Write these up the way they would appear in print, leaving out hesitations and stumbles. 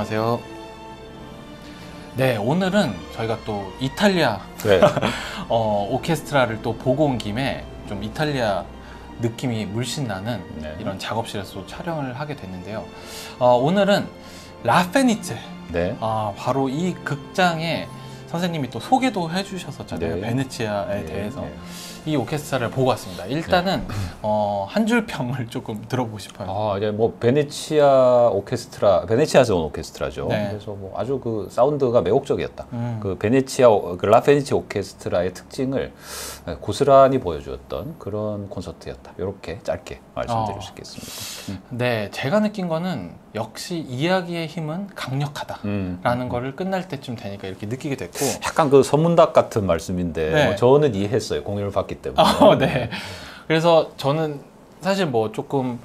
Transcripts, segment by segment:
안녕하세요. 네, 오늘은 저희가 또 이탈리아 네. 오케스트라를 또 보고 온 김에 좀 이탈리아 느낌이 물씬 나는 네. 이런 작업실에서 또 촬영을 하게 됐는데요. 오늘은 라페니체, 네. 바로 이 극장에 선생님이 또 소개도 해주셨었잖아요. 네. 베네치아에 네. 대해서. 네. 이 오케스트라를 보고 왔습니다. 일단은 한 줄 평을 조금 들어보고 싶어요. 이제 뭐 베네치아 오케스트라, 베네치아에서 온 오케스트라죠. 네. 그래서 뭐 아주 그 사운드가 매혹적이었다. 그 베네치아, 그 라페니체 오케스트라의 특징을 고스란히 보여주었던 그런 콘서트였다. 이렇게 짧게 말씀드릴 수 있겠습니다. 네, 제가 느낀 거는 역시 이야기의 힘은 강력하다라는 거를 끝날 때쯤 되니까 이렇게 느끼게 됐고, 약간 그 서문답 같은 말씀인데 네. 뭐 저는 이해했어요. 공연을 봤기 때문에. 네. 그래서 저는 사실 뭐 조금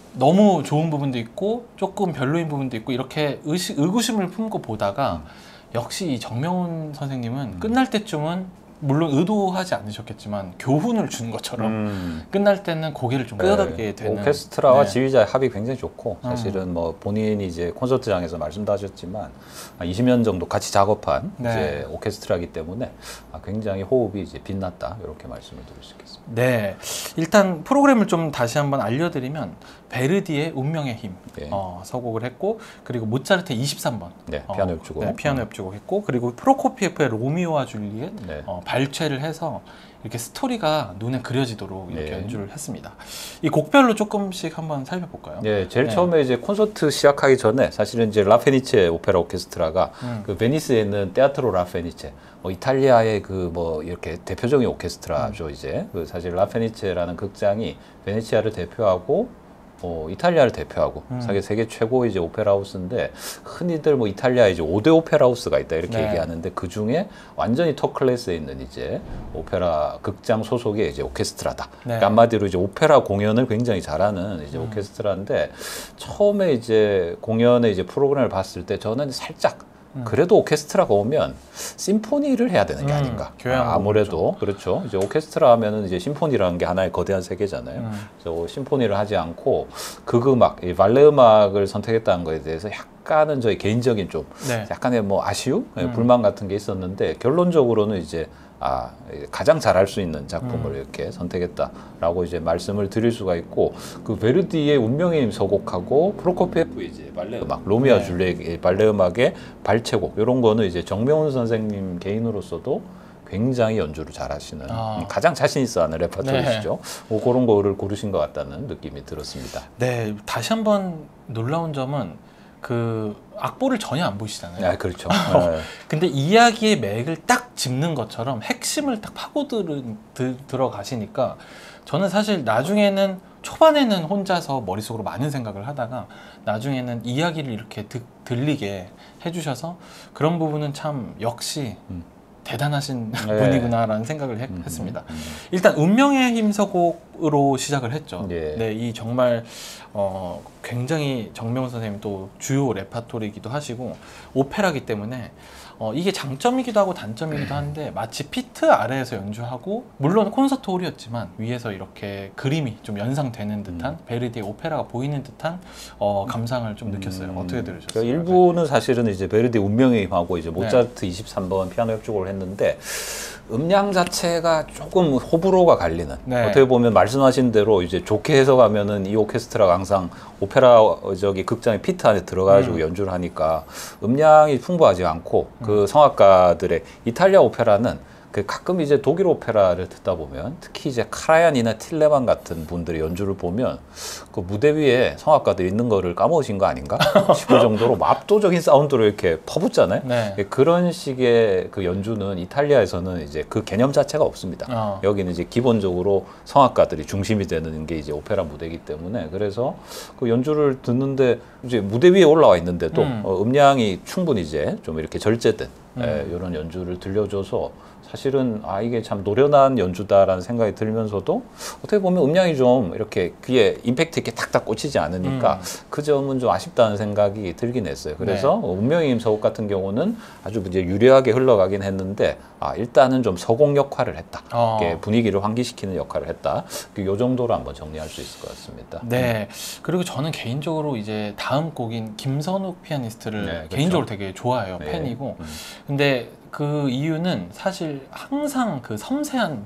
너무 좋은 부분도 있고 조금 별로인 부분도 있고 이렇게 의구심을 품고 보다가 역시 이 정명훈 선생님은 끝날 때쯤은 물론 의도하지 않으셨겠지만 교훈을 주는 것처럼 끝날 때는 고개를 좀 끄덕이게 되는. 오케스트라와 네. 지휘자의 합이 굉장히 좋고, 사실은 뭐 본인이 이제 콘서트장에서 말씀도 하셨지만 20년 정도 같이 작업한 네. 이제 오케스트라이기 때문에 굉장히 호흡이 이제 빛났다, 이렇게 말씀을 드릴 수 있겠습니다. 네, 일단 프로그램을 좀 다시 한번 알려드리면 베르디의 운명의 힘 네. 서곡을 했고, 그리고 모차르트의 23번 네, 피아노 협주곡. 네, 피아노 협주곡 했고, 그리고 프로코피에프의 로미오와 줄리엣 네. 발췌를 해서 이렇게 스토리가 눈에 그려지도록 이렇게 네. 연주를 했습니다. 이 곡별로 조금씩 한번 살펴볼까요? 네, 제일 네. 처음에 이제 콘서트 시작하기 전에 사실은 이제 라페니체 오페라 오케스트라가 그 베니스에 있는 테아트로 라페니체, 이탈리아의 그 뭐 이렇게 대표적인 오케스트라죠. 이제 그 사실 라페니체라는 극장이 베네치아를 대표하고 이탈리아를 대표하고 세계 최고 이제 오페라 하우스인데, 흔히들 뭐 이탈리아에 이제 5대 오페라 하우스가 있다 이렇게 네. 얘기하는데, 그 중에 완전히 톱 클래스에 있는 이제 오페라 극장 소속의 이제 오케스트라다. 네. 그러니까 한마디로 이제 오페라 공연을 굉장히 잘하는 이제 오케스트라인데, 처음에 이제 공연의 이제 프로그램을 봤을 때 저는 살짝 그래도 오케스트라가 오면 심포니를 해야 되는 게 아닌가. 교향곡이죠. 아무래도 그렇죠. 이제 오케스트라 하면은 이제 심포니라는 게 하나의 거대한 세계잖아요. 그래서 심포니를 하지 않고 극음악, 이 발레 음악을 선택했다는 거에 대해서 약간은 저희 개인적인 좀 네. 약간의 뭐 아쉬움, 불만 같은 게 있었는데, 결론적으로는 이제 가장 잘할 수 있는 작품을 이렇게 선택했다라고 이제 말씀을 드릴 수가 있고, 그 베르디의 운명의 힘 서곡하고 프로코피에프 이제 발레 음악, 로미오와 네. 줄리엣 발레 음악의 발췌곡, 이런 거는 이제 정명훈 선생님 개인으로서도 굉장히 연주를 잘하시는 가장 자신 있어 하는 레퍼토리시죠. 그런 거를 고르신 것 같다는 느낌이 들었습니다. 네, 다시 한번 놀라운 점은 그 악보를 전혀 안 보시잖아요. 그렇죠. 근데 이야기의 맥을 딱 짚는 것처럼 핵심을 딱 들어가시니까, 저는 사실 나중에는 초반에는 혼자서 머릿속으로 많은 생각을 하다가 나중에는 이야기를 이렇게 들리게 해주셔서 그런 부분은 참 역시 대단하신 분이구나라는 생각을 했습니다. 일단 운명의 힘 서곡으로 시작을 했죠. 네, 이 정말 굉장히 정명훈 선생님 또 주요 레파토리이기도 하시고 오페라이기 때문에 이게 장점이기도 하고 단점이기도 한데, 마치 피트 아래에서 연주하고, 물론 콘서트 홀이었지만 위에서 이렇게 그림이 좀 연상되는 듯한 베르디의 오페라가 보이는 듯한 감상을 좀 느꼈어요. 어떻게 들으셨어요? 일부는 사실은 이제 베르디 운명의 힘하고 이제 모차르트 23번 피아노 협주곡을 했는데, 음량 자체가 조금 호불호가 갈리는. 어떻게 보면 말씀하신 대로 이제 좋게 해석하면은 이 오케스트라가 항상 오페라 극장의 피트 안에 들어가지고 연주를 하니까 음량이 풍부하지 않고, 그 성악가들의 이탈리아 오페라는 가끔 이제 독일 오페라를 듣다 보면, 특히 이제 카라얀이나 틸레만 같은 분들의 연주를 보면 그 무대 위에 성악가들이 있는 거를 까먹으신 거 아닌가 싶을 정도로 압도적인 사운드로 이렇게 퍼붓잖아요. 네. 그런 식의 그 연주는 이탈리아에서는 이제 그 개념 자체가 없습니다. 여기는 이제 기본적으로 성악가들이 중심이 되는 게 이제 오페라 무대이기 때문에, 그래서 그 연주를 듣는데 이제 무대 위에 올라와 있는데도 음량이 충분히 이제 좀 이렇게 절제된 이런 연주를 들려줘서 사실은 이게 참 노련한 연주다라는 생각이 들면서도 어떻게 보면 음량이 좀 이렇게 귀에 임팩트 있게 탁탁 꽂히지 않으니까 그 점은 좀 아쉽다는 생각이 들긴 했어요. 그래서 운명의 임서곡 같은 경우는 아주 이제 유려하게 흘러가긴 했는데 일단은 좀 서공 역할을 했다. 이렇게 분위기를 환기시키는 역할을 했다. 요 정도로 한번 정리할 수 있을 것 같습니다. 네. 그리고 저는 개인적으로 이제 다음 곡인 김선욱 피아니스트를 네, 그렇죠. 개인적으로 되게 좋아해요. 네. 팬이고. 근데 그 이유는 사실 항상 그 섬세한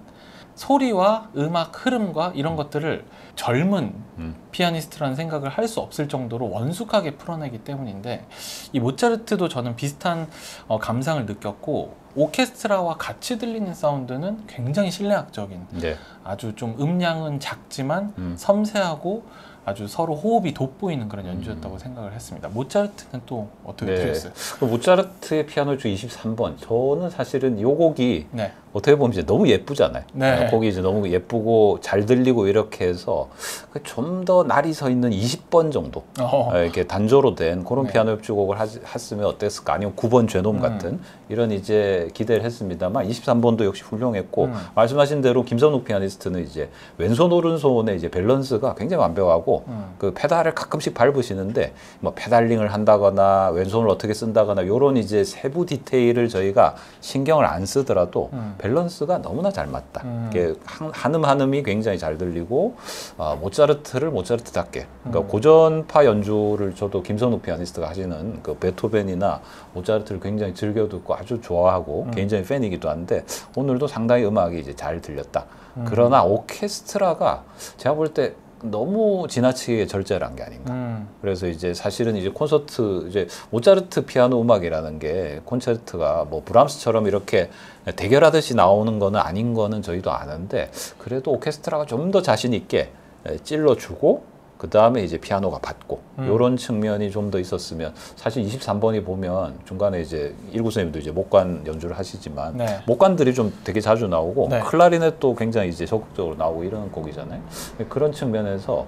소리와 음악 흐름과 이런 것들을 젊은 피아니스트라는 생각을 할 수 없을 정도로 원숙하게 풀어내기 때문인데, 이 모차르트도 저는 비슷한 감상을 느꼈고, 오케스트라와 같이 들리는 사운드는 굉장히 신뢰학적인, 네. 아주 좀 음량은 작지만 섬세하고 아주 서로 호흡이 돋보이는 그런 연주였다고 생각을 했습니다. 모차르트는 또 어떻게 들렸어요? 그 모차르트의 피아노 주 23번. 저는 사실은 이 곡이 네. 어떻게 보면 이제 너무 예쁘잖아요. 네. 곡이 이제 너무 예쁘고 잘 들리고 이렇게 해서 좀 더 날이 서 있는 20번 정도 이렇게 단조로 된 그런 피아노 협주곡을 했으면 어땠을까? 아니면 9번 죄놈 같은 이런 이제 기대를 했습니다만 23번도 역시 훌륭했고 말씀하신 대로 김선욱 피아니스트는 이제 왼손 오른손의 이제 밸런스가 굉장히 완벽하고 그 페달을 가끔씩 밟으시는데 뭐 페달링을 한다거나 왼손을 어떻게 쓴다거나 이런 이제 세부 디테일을 저희가 신경을 안 쓰더라도 밸런스가 너무나 잘 맞다. 이게 한음 한음이 굉장히 잘 들리고 모차르트를 모차르트답게 그러니까 고전파 연주를 저도 김선욱 피아니스트가 하시는 그 베토벤이나 모차르트를 굉장히 즐겨 듣고 아주 좋아하고 개인적인 팬이기도 한데 오늘도 상당히 음악이 이제 잘 들렸다. 그러나 오케스트라가 제가 볼 때 너무 지나치게 절제를 한 게 아닌가. 그래서 이제 사실은 이제 콘서트 이제 모차르트 피아노 음악이라는 게 콘체르트가 뭐 브람스처럼 이렇게 대결하듯이 나오는 거는 아닌 거는 저희도 아는데 그래도 오케스트라가 좀 더 자신 있게 찔러주고 그 다음에 이제 피아노가 받고 이런 측면이 좀 더 있었으면 사실 23번이 보면 중간에 이제 일구 선생님도 이제 목관 연주를 하시지만 목관들이 좀 되게 자주 나오고 클라리넷도 굉장히 이제 적극적으로 나오고 이런 곡이잖아요. 그런 측면에서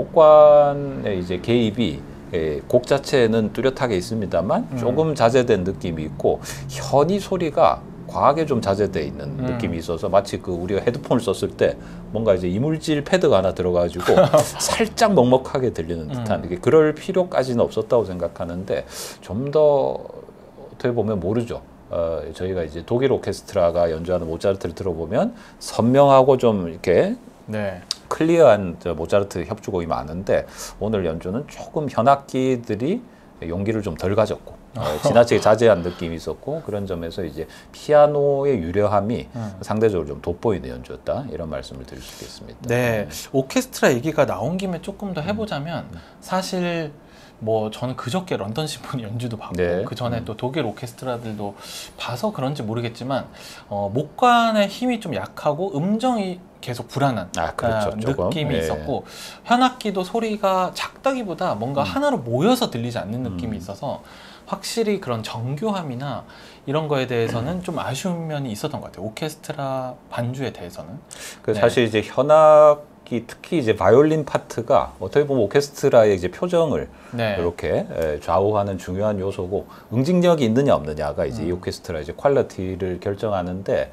목관의 이제 개입이 곡 자체는 뚜렷하게 있습니다만 조금 자제된 느낌이 있고 현이 소리가 과하게 좀 자제되어 있는 느낌이 있어서 마치 그 우리가 헤드폰을 썼을 때 뭔가 이제 이물질 패드가 하나 들어가지고 살짝 먹먹하게 들리는 듯한 이게 그럴 필요까지는 없었다고 생각하는데 좀 더 어떻게 보면 모르죠. 저희가 이제 독일 오케스트라가 연주하는 모차르트를 들어보면 선명하고 좀 이렇게 클리어한 모차르트 협주곡이 많은데 오늘 연주는 조금 현악기들이 용기를 좀 덜 가졌고 지나치게 자제한 느낌이 있었고 그런 점에서 이제 피아노의 유려함이 상대적으로 좀 돋보이는 연주였다 이런 말씀을 드릴 수 있겠습니다. 네, 오케스트라 얘기가 나온 김에 조금 더 해보자면 사실 뭐 저는 그저께 런던 심포니 연주도 봤고 그 전에 또 독일 오케스트라들도 봐서 그런지 모르겠지만 목관의 힘이 좀 약하고 음정이 계속 불안한 그렇죠. 느낌이 있었고 현악기도 소리가 작다기보다 뭔가 하나로 모여서 들리지 않는 느낌이 있어서 확실히 그런 정교함이나 이런 거에 대해서는 좀 아쉬운 면이 있었던 것 같아요. 오케스트라 반주에 대해서는. 사실 이제 현악기 특히 이제 바이올린 파트가 어떻게 보면 오케스트라의 이제 표정을 이렇게 좌우하는 중요한 요소고 응징력이 있느냐 없느냐가 이제 이 오케스트라 이제 퀄리티를 결정하는데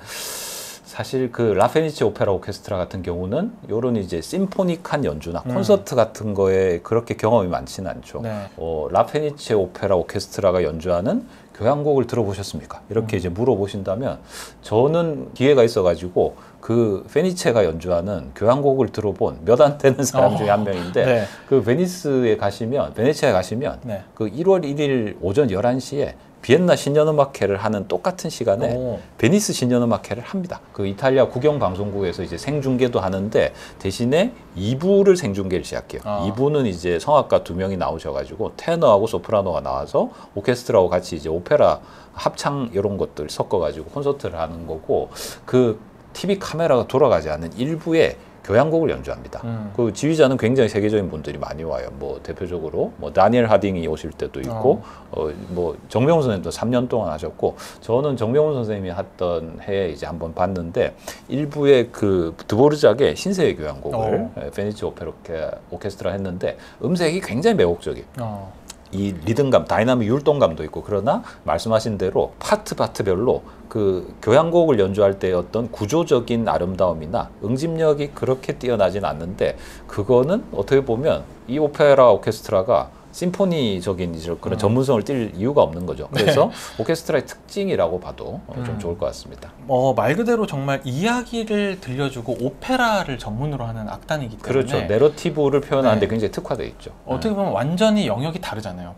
사실 그 라페니체 오페라 오케스트라 같은 경우는 요런 이제 심포닉한 연주나 콘서트 같은 거에 그렇게 경험이 많지는 않죠. 라페니체 오페라 오케스트라가 연주하는 교향곡을 들어보셨습니까? 이렇게 이제 물어보신다면 저는 기회가 있어가지고 그 페니체가 연주하는 교향곡을 들어본 몇 안 되는 사람 중에 한 명인데 그 베니스에 가시면 베네치아에 가시면 그 1월 1일 오전 11시에 비엔나 신년음악회를 하는 똑같은 시간에 베니스 신년음악회를 합니다. 그 이탈리아 국영방송국에서 이제 생중계도 하는데 대신에 2부를 생중계를 시작해요. 2부는 이제 성악가 2명이 나오셔가지고 테너하고 소프라노가 나와서 오케스트라하고 같이 이제 오페라 합창 이런 것들 섞어가지고 콘서트를 하는 거고 그 TV 카메라가 돌아가지 않는 일부에 교향곡을 연주합니다. 그 지휘자는 굉장히 세계적인 분들이 많이 와요. 뭐 대표적으로 뭐 다니엘 하딩이 오실 때도 있고, 뭐 정명훈 선생님도 3년 동안 하셨고, 저는 정명훈 선생님이 했던 해에 이제 한번 봤는데 일부의 그 드보르작의 신세의 교향곡을 베니치 오페라 오케스트라 했는데 음색이 굉장히 매혹적이에요. 이 리듬감, 다이나믹 율동감도 있고 그러나 말씀하신 대로 파트별로 그 교향곡을 연주할 때 어떤 구조적인 아름다움이나 응집력이 그렇게 뛰어나진 않는데 그거는 어떻게 보면 이 오페라 오케스트라가 심포니적인 그런 전문성을 띌 이유가 없는 거죠. 그래서 오케스트라의 특징이라고 봐도 좀 좋을 것 같습니다. 말 그대로 정말 이야기를 들려주고 오페라를 전문으로 하는 악단이기 때문에 그렇죠. 내러티브를 표현하는데 굉장히 특화되어 있죠. 어떻게 보면 완전히 영역이 다르잖아요.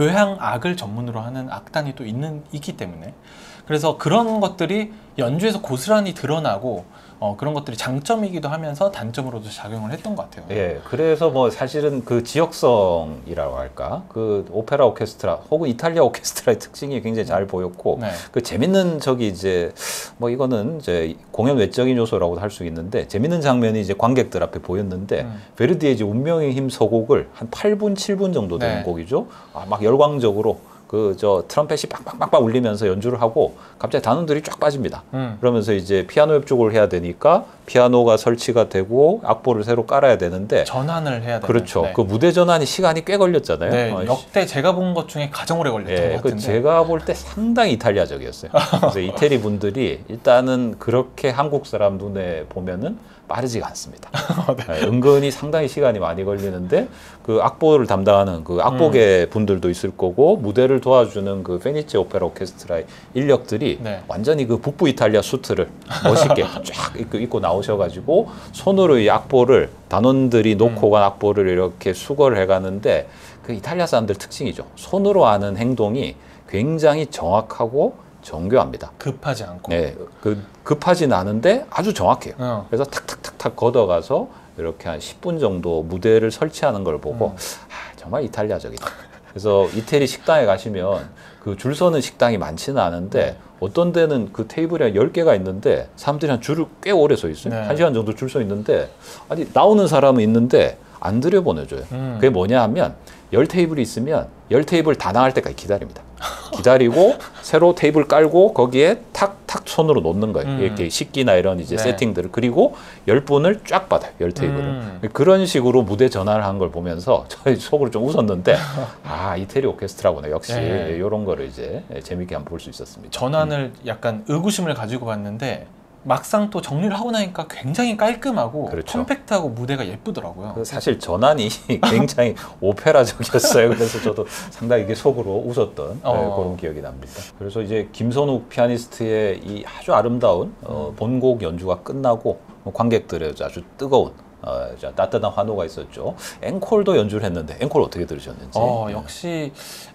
교향악을 전문으로 하는 악단이 또 있기 때문에 그래서 그런 것들이 연주에서 고스란히 드러나고 그런 것들이 장점이기도 하면서 단점으로도 작용을 했던 것 같아요. 예, 그래서 뭐 사실은 그 지역성이라고 할까, 그 오페라 오케스트라 혹은 이탈리아 오케스트라의 특징이 굉장히 잘 보였고, 그 재밌는 이제 뭐 이거는 이제 공연 외적인 요소라고도 할 수 있는데 재밌는 장면이 이제 관객들 앞에 보였는데 베르디의 이제 운명의 힘 서곡을 한 8분, 7분 정도 되는 곡이죠. 막 열광적으로. 트럼펫이 빵빵빵빵 울리면서 연주를 하고 갑자기 단원들이 쫙 빠집니다. 그러면서 이제 피아노 협주곡을 해야 되니까 피아노가 설치가 되고 악보를 새로 깔아야 되는데 전환을 해야 되는. 그렇죠. 그 무대 전환이 시간이 꽤 걸렸잖아요. 네, 역대 제가 본 것 중에 가장 오래 걸렸던 것 같은데. 제가 볼 때 상당히 이탈리아적이었어요. 그래서 이태리 분들이 일단은 그렇게 한국 사람 눈에 보면은 빠르지가 않습니다. 은근히 상당히 시간이 많이 걸리는데 그 악보를 담당하는 그 악보계 분들도 있을 거고 무대를 도와주는 그 페니체 오페라 오케스트라의 인력들이 완전히 그 북부 이탈리아 수트를 멋있게 쫙 입고 나오셔가지고 손으로 이 악보를 단원들이 놓고 간 악보를 이렇게 수거를 해가는데 그 이탈리아 사람들 특징이죠. 손으로 하는 행동이 굉장히 정확하고 정교합니다. 급하지 않고. 네, 급하진 않은데 아주 정확해요. 그래서 탁탁탁탁 걷어가서 이렇게 한 10분 정도 무대를 설치하는 걸 보고 정말 이탈리아적이다. 그래서 이태리 식당에 가시면 그 줄 서는 식당이 많지는 않은데 어떤 데는 그 테이블이 한 10개가 있는데 사람들이 한 줄을 꽤 오래 서 있어요. 1시간 정도 줄 서 있는데 아니 나오는 사람은 있는데 안 들여보내줘요. 그게 뭐냐 하면 10테이블이 있으면 10테이블 다 나갈 때까지 기다립니다. 기다리고 새로 테이블 깔고 거기에 탁탁 손으로 놓는 거예요. 이렇게 식기나 이런 이제 세팅들을. 그리고 10분을 쫙 받아요. 10테이블을. 그런 식으로 무대 전환을 한 걸 보면서 저희 속으로 좀 웃었는데 이태리 오케스트라구나. 역시 이런 거를 이제 재밌게 한번 볼 수 있었습니다. 전환을 약간 의구심을 가지고 봤는데 막상 또 정리를 하고 나니까 굉장히 깔끔하고 컴팩트하고 무대가 예쁘더라고요. 사실 전환이 굉장히 오페라적이었어요. 그래서 저도 상당히 이게 속으로 웃었던 그런 기억이 납니다. 그래서 이제 김선욱 피아니스트의 이 아주 아름다운 본곡 연주가 끝나고 관객들의 아주 뜨거운 따뜻한 환호가 있었죠. 앵콜도 연주를 했는데 앵콜 어떻게 들으셨는지? 역시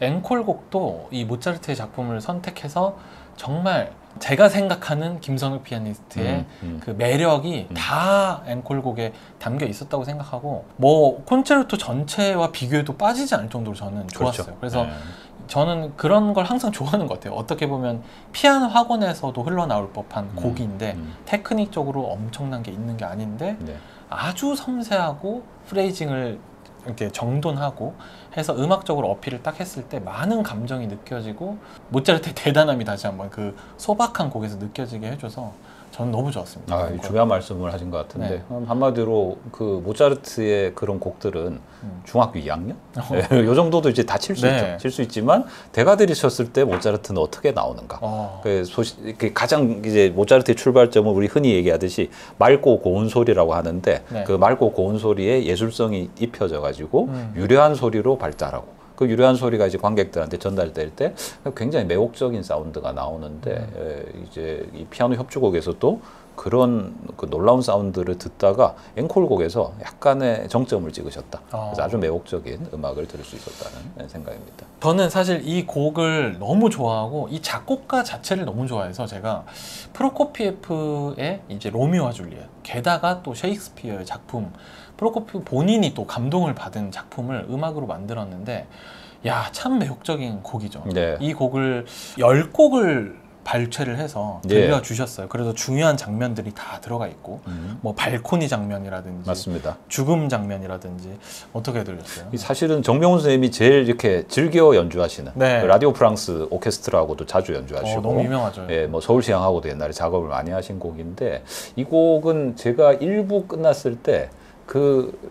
앵콜곡도 이 모차르트의 작품을 선택해서 정말 제가 생각하는 김선욱 피아니스트의 그 매력이 다 앵콜곡에 담겨 있었다고 생각하고 뭐 콘체르토 전체와 비교해도 빠지지 않을 정도로 저는 좋았어요. 그래서 저는 그런 걸 항상 좋아하는 것 같아요. 어떻게 보면 피아노 학원에서도 흘러나올 법한 곡인데 테크닉적으로 엄청난 게 있는 게 아닌데 아주 섬세하고 프레이징을 이렇게 정돈하고 해서 음악적으로 어필을 딱 했을 때 많은 감정이 느껴지고 모차르트의 대단함이 다시 한번 그 소박한 곡에서 느껴지게 해줘서 저는 너무 좋았습니다. 중요한 말씀을 하신 것 같은데 한마디로 그 모차르트의 그런 곡들은 중학교 2학년? 이 정도도 이제 다 칠 수 있죠. 칠 수 있지만 대가들이 쳤을 때 모차르트는 어떻게 나오는가? 가장 이제 모차르트의 출발점은 우리 흔히 얘기하듯이 맑고 고운 소리라고 하는데 그 맑고 고운 소리에 예술성이 입혀져 가지고 유려한 소리로 발달하고 그 유려한 소리가 이제 관객들한테 전달될 때 굉장히 매혹적인 사운드가 나오는데 이제 이 피아노 협주곡에서도 그런 그 놀라운 사운드를 듣다가 앵콜곡에서 약간의 정점을 찍으셨다. 그래서 아주 매혹적인 음악을 들을 수 있었다는 생각입니다. 저는 사실 이 곡을 너무 좋아하고 이 작곡가 자체를 너무 좋아해서 제가 프로코피에프의 이제 로미오와 줄리엣 게다가 또 셰익스피어의 작품 프로코피에프 본인이 또 감동을 받은 작품을 음악으로 만들었는데 참 매혹적인 곡이죠. 이 곡을 10곡을 발췌를 해서 들려주셨어요. 그래서 중요한 장면들이 다 들어가 있고 뭐 발코니 장면이라든지 맞습니다. 죽음 장면이라든지 어떻게 들렸어요? 사실은 정명훈 선생님이 제일 이렇게 즐겨 연주하시는 그 라디오 프랑스 오케스트라하고도 자주 연주하시고 너무 유명하죠. 뭐 서울시향하고도 옛날에 작업을 많이 하신 곡인데 이 곡은 제가 1부 끝났을 때 그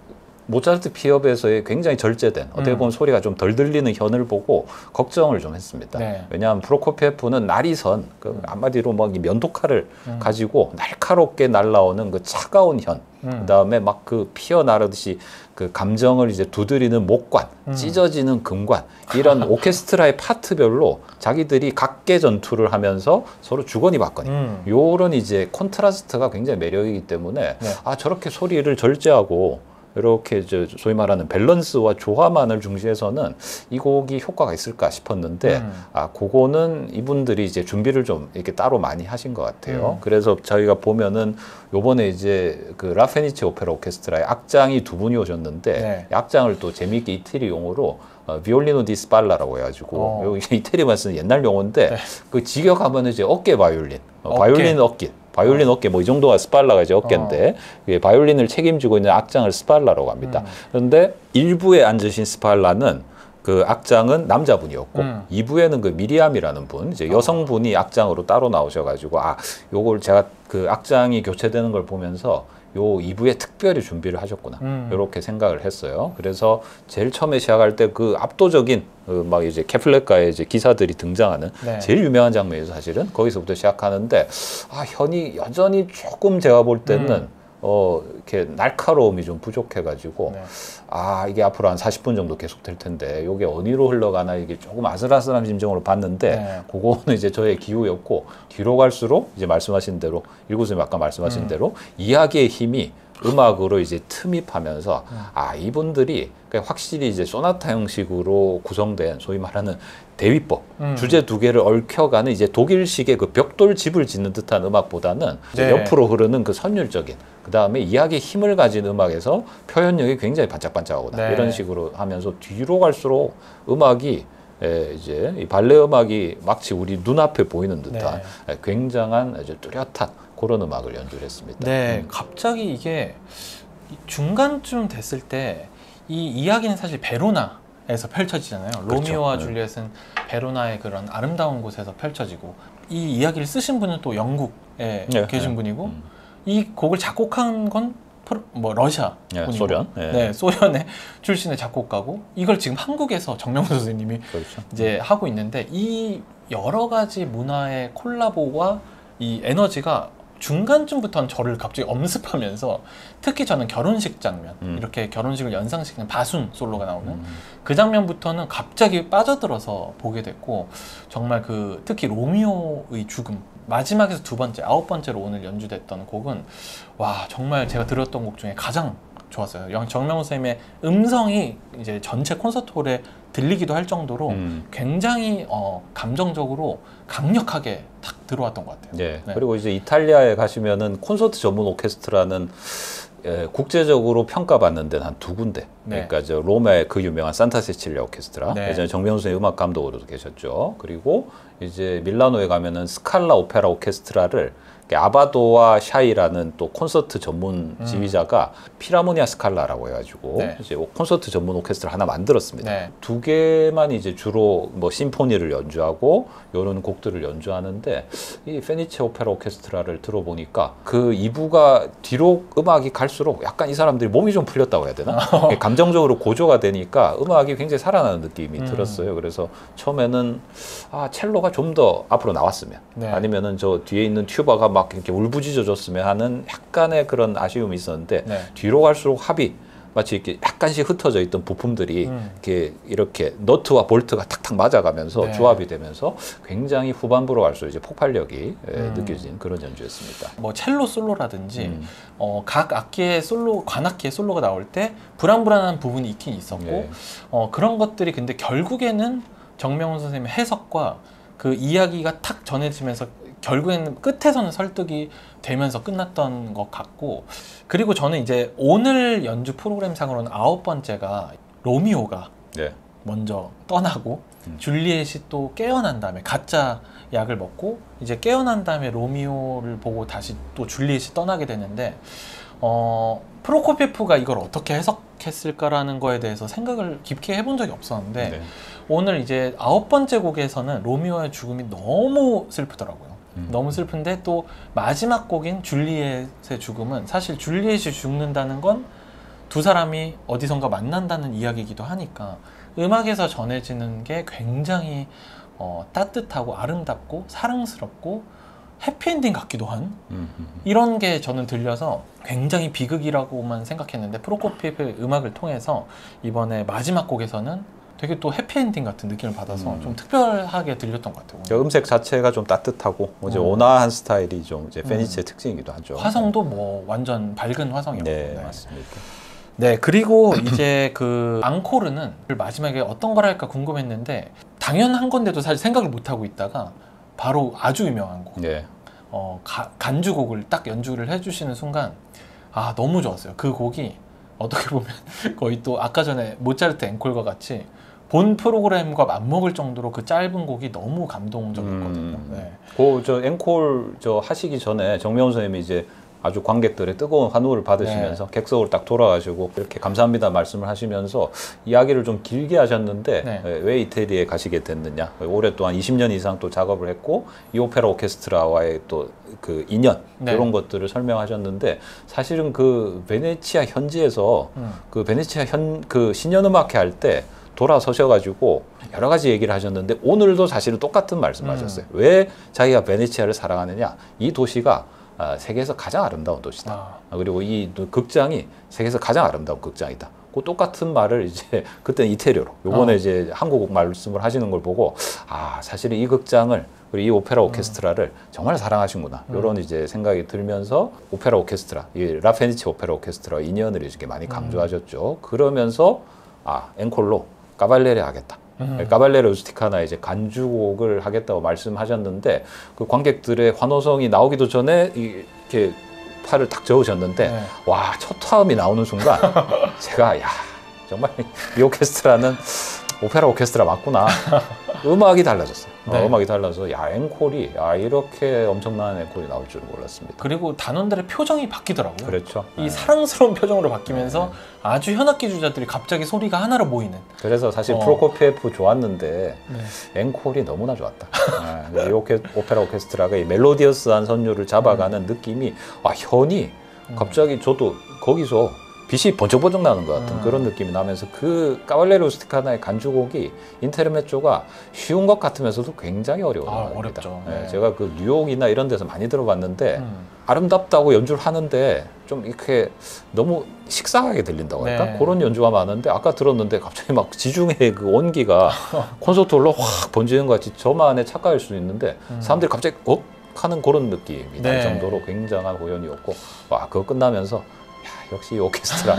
모차르트 피업에서의 굉장히 절제된 어떻게 보면 소리가 좀 덜 들리는 현을 보고 걱정을 좀 했습니다. 네. 왜냐하면 프로코피에프는 날이선 한마디로 막 면도칼을 가지고 날카롭게 날라오는 그 차가운 현, 그다음에 막 그 피어나르듯이 그 감정을 이제 두드리는 목관, 찢어지는 금관, 이런 오케스트라의 파트별로 자기들이 각계 전투를 하면서 서로 주거니 받거니 요런 이제 콘트라스트가 굉장히 매력이기 때문에 네. 아 저렇게 소리를 절제하고 이렇게 소위 말하는 밸런스와 조화만을 중시해서는 이 곡이 효과가 있을까 싶었는데 아 그거는 이분들이 이제 준비를 좀 이렇게 따로 많이 하신 것 같아요. 그래서 저희가 보면은 요번에 이제 그 라페니체 오페라 오케스트라의 악장이 두 분이 오셨는데 네. 악장을 또 재미있게 이태리 용어로 비올리노 디 스팔라라고 해가지고 여기 이태리만 쓰는 옛날 용어인데 네. 그 직역하면 이제 어깨 바이올린, 어깨. 바이올린 어깨. 바이올린 어깨 뭐 이 정도가 스팔라가 이제 어깨인데 바이올린을 책임지고 있는 악장을 스팔라라고 합니다. 그런데 1부에 앉으신 스팔라는 그 악장은 남자분이었고 2부에는 그 미리암이라는 분, 이제 여성분이 악장으로 따로 나오셔가지고 아 요걸 제가 그 악장이 교체되는 걸 보면서 요 2부에 특별히 준비를 하셨구나 이렇게 생각을 했어요. 그래서 제일 처음에 시작할 때 그 압도적인 막 이제 케플레카의 이제 기사들이 등장하는 네. 제일 유명한 장면이죠. 사실은 거기서부터 시작하는데 아 현이 여전히 조금 제가 볼 때는 이렇게 날카로움이 좀 부족해가지고 네. 아 이게 앞으로 한 40분 정도 계속 될 텐데 이게 어디로 흘러가나 이게 조금 아슬아슬한 심정으로 봤는데 네. 그거는 이제 저의 기우였고 뒤로 갈수록 이제 말씀하신 대로 일구수님 아까 말씀하신 대로 이야기의 힘이 음악으로 이제 틈입하면서 아 이분들이 확실히 이제 소나타 형식으로 구성된 소위 말하는 대위법 주제 두 개를 얽혀가는 이제 독일식의 그 벽돌 집을 짓는 듯한 음악보다는 이제 네. 옆으로 흐르는 그 선율적인 그 다음에 이야기의 힘을 가진 음악에서 표현력이 굉장히 반짝반짝하구나 네. 이런 식으로 하면서 뒤로 갈수록 음악이 이제 이 발레 음악이 마치 우리 눈앞에 보이는 듯한 굉장한 이제 뚜렷한 그런 음악을 연주를 했습니다. 네, 갑자기 이게 중간쯤 됐을 때 이 이야기는 사실 베로나에서 펼쳐지잖아요. 그렇죠. 로미오와 네. 줄리엣은 베로나의 그런 아름다운 곳에서 펼쳐지고 이 이야기를 쓰신 분은 또 영국에 계신 분이고 이 곡을 작곡한 건 뭐 러시아 분이고 소련, 네, 소련의 출신의 작곡가고 이걸 지금 한국에서 정명훈 선생님이 그렇죠. 이제 하고 있는데 이 여러 가지 문화의 콜라보와 이 에너지가 중간쯤부터는 저를 갑자기 엄습하면서 특히 저는 결혼식 장면 이렇게 결혼식을 연상시키는 바순 솔로가 나오는 그 장면부터는 갑자기 빠져들어서 보게 됐고 정말 그 특히 로미오의 죽음 마지막에서 두 번째, 9번째로 오늘 연주됐던 곡은 와 정말 제가 들었던 곡 중에 가장 좋았어요. 정명훈 선생님의 음성이 이제 전체 콘서트홀에 들리기도 할 정도로 굉장히 감정적으로 강력하게 탁 들어왔던 것 같아요. 네. 그리고 이제 이탈리아에 가시면은 콘서트 전문 오케스트라는 국제적으로 평가받는 데는 한 두 군데. 네. 그러니까 저 로마의 그 유명한 산타 세칠리아 오케스트라. 네. 예전에 정명훈 선생님 음악 감독으로도 계셨죠. 그리고 이제 밀라노에 가면은 스칼라 오페라 오케스트라를 아바도와 샤이라는 또 콘서트 전문 지휘자가 피라모니아 스칼라라고 해가지고 이제 콘서트 전문 오케스트라 하나 만들었습니다. 네. 두 개만 이제 주로 뭐 심포니를 연주하고 이런 곡들을 연주하는데 이 페니체 오페라 오케스트라를 들어보니까 그 2부가 뒤로 음악이 갈수록 약간 이 사람들이 몸이 좀 풀렸다고 해야 되나? 감정적으로 고조가 되니까 음악이 굉장히 살아나는 느낌이 들었어요. 그래서 처음에는 아 첼로가 좀 더 앞으로 나왔으면 아니면은 저 뒤에 있는 튜바가 막 이렇게 울부짖어줬으면 하는 약간의 그런 아쉬움이 있었는데 뒤로 갈수록 합이 마치 이렇게 약간씩 흩어져 있던 부품들이 이렇게 너트와 볼트가 탁탁 맞아가면서 조합이 되면서 굉장히 후반부로 갈수록 이제 폭발력이 느껴진 그런 연주였습니다. 뭐 첼로 솔로라든지 각 악기의 솔로, 관악기의 솔로가 나올 때 불안불안한 부분이 있긴 있었고 그런 것들이 근데 결국에는 정명훈 선생님의 해석과 그 이야기가 탁 전해지면서 결국에는 끝에서는 설득이 되면서 끝났던 것 같고 그리고 저는 이제 오늘 연주 프로그램상으로는 9번째가 로미오가 먼저 떠나고 줄리엣이 또 깨어난 다음에 가짜 약을 먹고 이제 깨어난 다음에 로미오를 보고 다시 또 줄리엣이 떠나게 되는데 프로코피에프가 이걸 어떻게 해석했을까라는 거에 대해서 생각을 깊게 해본 적이 없었는데 오늘 이제 9번째 곡에서는 로미오의 죽음이 너무 슬프더라고요. 너무 슬픈데 또 마지막 곡인 줄리엣의 죽음은 사실 줄리엣이 죽는다는 건 두 사람이 어디선가 만난다는 이야기이기도 하니까 음악에서 전해지는 게 굉장히 따뜻하고 아름답고 사랑스럽고 해피엔딩 같기도 한 이런 게 저는 들려서 굉장히 비극이라고만 생각했는데 프로코피예프의 음악을 통해서 이번에 마지막 곡에서는 되게 또 해피엔딩 같은 느낌을 받아서 좀 특별하게 들렸던 것 같아요. 음색 자체가 좀 따뜻하고 이제 온화한 스타일이 좀 이제 페니치의 특징이기도 하죠. 화성도 뭐 완전 밝은 화성이었고. 네, 맞습니다. 네, 그리고 이제 그 앙코르는 마지막에 어떤 걸 할까 궁금했는데 당연한 건데도 사실 생각을 못 하고 있다가 바로 아주 유명한 곡, 네. 간주곡을 딱 연주를 해주시는 순간 아 너무 좋았어요. 그 곡이 어떻게 보면 거의 또 아까 전에 모차르트 앵콜과 같이 본 프로그램과 맞먹을 정도로 그 짧은 곡이 너무 감동적이었거든요. 네. 저 앵콜 하시기 전에 정명훈 선생님이 이제 아주 관객들의 뜨거운 환호를 받으시면서 객석으로 딱 돌아가시고 이렇게 감사합니다 말씀을 하시면서 이야기를 좀 길게 하셨는데 왜 이태리에 가시게 됐느냐, 오랫동안 20년 이상 또 작업을 했고 이 오페라 오케스트라와의 또 그 인연 이런 것들을 설명하셨는데 사실은 그 베네치아 현지에서 그 베네치아 그 신년음악회 할 때 돌아서셔가지고 여러 가지 얘기를 하셨는데 오늘도 사실은 똑같은 말씀하셨어요. 왜 자기가 베네치아를 사랑하느냐, 이 도시가 세계에서 가장 아름다운 도시다. 그리고 이 극장이 세계에서 가장 아름다운 극장이다. 그 똑같은 말을 이제 그때는 이태리어로, 요번에 이제 한국 말씀을 하시는 걸 보고 사실은 이 극장을 그리고 이 오페라 오케스트라를 정말 사랑하시구나. 이런 이제 생각이 들면서 오페라 오케스트라, 이 라페니치 오페라 오케스트라와 인연을 이렇게 많이 강조하셨죠. 그러면서 앵콜로 까발레레 하겠다. 까발레레 우스티카나 이제 간주곡을 하겠다고 말씀하셨는데 그 관객들의 환호성이 나오기도 전에 이렇게 팔을 딱 저으셨는데 와, 첫 화음이 나오는 순간 제가 정말 이 오케스트라는 오페라 오케스트라 맞구나. 음악이 달라졌어요. 음악이 달라서 앵콜이 이렇게 엄청난 앵콜이 나올 줄 몰랐습니다. 그리고 단원들의 표정이 바뀌더라고요. 그렇죠. 이 사랑스러운 표정으로 바뀌면서 아주 현악기주자들이 갑자기 소리가 하나로 모이는. 그래서 사실 프로코피예프 좋았는데 앵콜이 너무나 좋았다. 이 오페라 오케스트라가 이 멜로디어스한 선율을 잡아가는 느낌이 현이 갑자기 저도 거기서 빛이 번쩍번쩍 나는 것 같은 그런 느낌이 나면서 그 까발레로 스티카나의 간주곡이 인테르메조가 쉬운 것 같으면서도 굉장히 어려워요. 어렵죠. 제가 그 뉴욕이나 이런 데서 많이 들어봤는데 아름답다고 연주를 하는데 좀 이렇게 너무 식상하게 들린다고 할까? 그런 연주가 많은데 아까 들었는데 갑자기 막 지중해 그 온기가 콘서트 홀로 확 번지는 것 같이 저만의 착각일 수도 있는데 사람들이 갑자기 하는 그런 느낌이 날 정도로 굉장한 공연이었고 그거 끝나면서 역시 이 오케스트라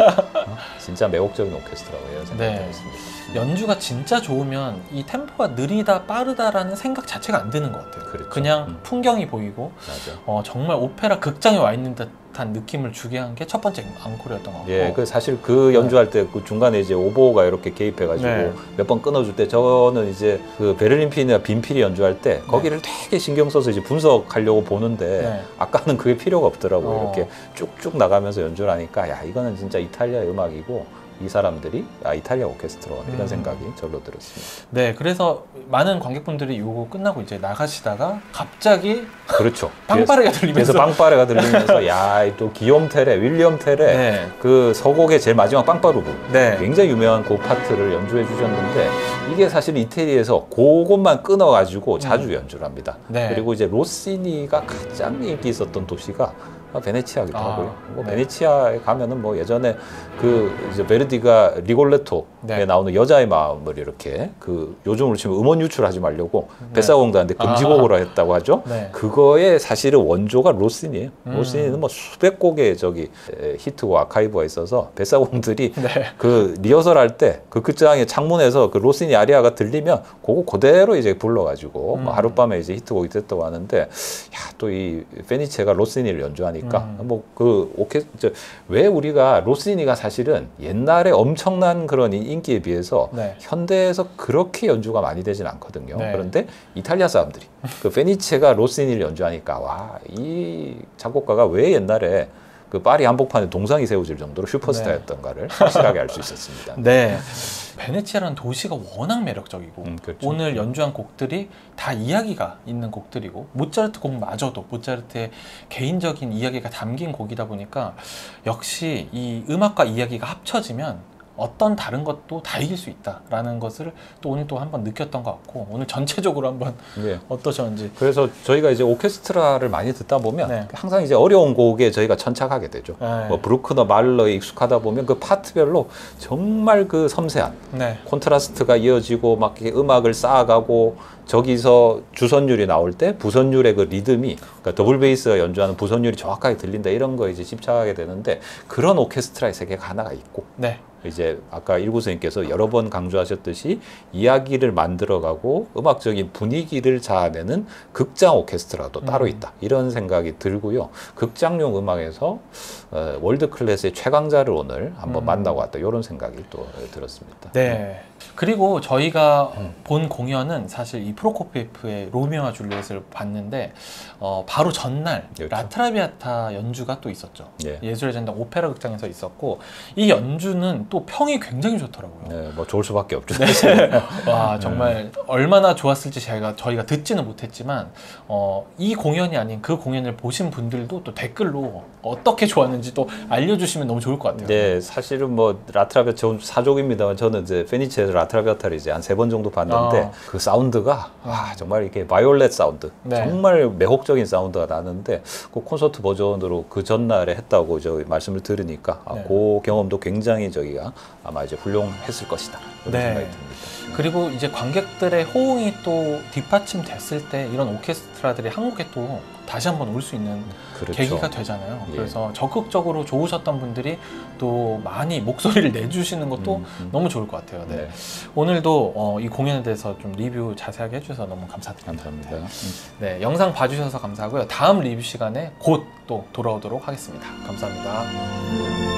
진짜 매혹적인 오케스트라고 이런 생각이 들었습니다. 연주가 진짜 좋으면 이 템포가 느리다 빠르다라는 생각 자체가 안 드는 것 같아요. 그렇죠. 그냥 풍경이 보이고 정말 오페라 극장에 와 있는 듯한 느낌을 주게 한 게 첫 번째 앙콜이었던 것 같고. 그 사실 그 연주할 때 그 중간에 이제 오보가 이렇게 개입해가지고 몇 번 끊어줄 때 저는 이제 그 베를린 필이나 빈필이 연주할 때 거기를 되게 신경 써서 이제 분석하려고 보는데 아까는 그게 필요가 없더라고요. 이렇게 쭉쭉 나가면서 연주를 하니까 이거는 진짜 이탈리아의 음악이고 이 사람들이 이탈리아 오케스트라 이런 생각이 절로 들었습니다. 네, 그래서 많은 관객분들이 요거 끝나고 이제 나가시다가 갑자기 그렇죠. 빵빠레가 들리면서 빵빠레가 들리면서 또 기욤 테레, 윌리엄 테레 그 서곡의 제일 마지막 빵빠르부 굉장히 유명한 그 파트를 연주해 주셨는데 이게 사실 이태리에서 그것만 끊어가지고 자주 연주를 합니다. 그리고 이제 로시니가 가장 인기 있었던 도시가 베네치아기도 하고요. 베네치아에 가면은 뭐 예전에 그 이제 베르디가 리골레토에 나오는 여자의 마음을 이렇게 그 요즘으로 치면 음원 유출하지 말려고 뱃사공단한테 금지곡으로 했다고 하죠. 그거의 사실은 원조가 로시니예요. 로시니는 뭐 수백 곡의 히트곡 아카이브가 있어서 뱃사공들이 그 리허설 할 때 그 극장의 창문에서 그 로시니 아리아가 들리면 그거 그대로 이제 불러가지고 하룻밤에 이제 히트곡이 됐다고 하는데 또 이 페니체가 로시니를 연주하니까 뭐 그 왜 우리가 로시니가 사실은 옛날에 엄청난 그런 인기에 비해서 현대에서 그렇게 연주가 많이 되진 않거든요. 그런데 이탈리아 사람들이 그 페니체가 로시니를 연주하니까 이 작곡가가 왜 옛날에 그 파리 한복판에 동상이 세워질 정도로 슈퍼스타였던가를 확실하게 알 수 있었습니다. 네. 베네치아라는 도시가 워낙 매력적이고 그렇죠. 오늘 연주한 곡들이 다 이야기가 있는 곡들이고 모차르트 곡마저도 모차르트의 개인적인 이야기가 담긴 곡이다 보니까 역시 이 음악과 이야기가 합쳐지면 어떤 다른 것도 다 이길 수 있다라는 것을 또 오늘 또 한번 느꼈던 것 같고 오늘 전체적으로 한번 예. 어떠셨는지. 그래서 저희가 이제 오케스트라를 많이 듣다 보면 네. 항상 이제 어려운 곡에 저희가 천착하게 되죠. 네. 뭐 브루크너 말러에 익숙하다 보면 그 파트별로 정말 그 섬세한 네. 콘트라스트가 이어지고 막 이렇게 음악을 쌓아가고 저기서 주선율이 나올 때 부선율의 그 리듬이 그러니까 더블 베이스가 연주하는 부선율이 정확하게 들린다 이런 거에 이제 집착하게 되는데 그런 오케스트라의 세계가 하나가 있고 네. 이제 아까 일구 선생님께서 여러 번 강조하셨듯이 이야기를 만들어가고 음악적인 분위기를 자아내는 극장 오케스트라도 따로 있다 이런 생각이 들고요. 극장용 음악에서 월드 클래스의 최강자를 오늘 한번 만나고 왔다 이런 생각이 또 들었습니다. 네. 그리고 저희가 본 공연은 사실 이 프로코피에프의 로미오와 줄리엣을 봤는데 바로 전날 그렇죠. 라트라비아타 연주가 또 있었죠. 예. 예술의 전당 오페라 극장에서 있었고 이 연주는 또 평이 굉장히 좋더라고요. 네, 뭐 좋을 수밖에 없죠. 네. 와 정말 얼마나 좋았을지 저희가 듣지는 못했지만 이 공연이 아닌 그 공연을 보신 분들도 또 댓글로 어떻게 좋았는지 또 알려주시면 너무 좋을 것 같아요. 네, 사실은 뭐 라트라비아타 전 사족입니다만 저는 이제 페니체에서 라트라비아타를 이제 한 3번 정도 봤는데 그 사운드가 와, 정말 이렇게 바이올렛 사운드, 네. 정말 매혹적인 사운드가 나는데 그 콘서트 버전으로 그 전날에 했다고 저 말씀을 들으니까 네. 그 경험도 굉장히 저기가 아마 이제 훌륭했을 것이다 이런 네. 생각이 듭니다. 그리고 이제 관객들의 호응이 또 뒷받침됐을 때 이런 오케스트라들이 한국에 또 다시 한번 올 수 있는 그렇죠. 계기가 되잖아요. 예. 그래서 적극적으로 좋으셨던 분들이 또 많이 목소리를 내주시는 것도 너무 좋을 것 같아요. 네. 네. 오늘도 이 공연에 대해서 좀 리뷰 자세하게 해주셔서 너무 감사드립니다. 감사합니다. 네, 영상 봐주셔서 감사하고요. 다음 리뷰 시간에 곧 또 돌아오도록 하겠습니다. 감사합니다.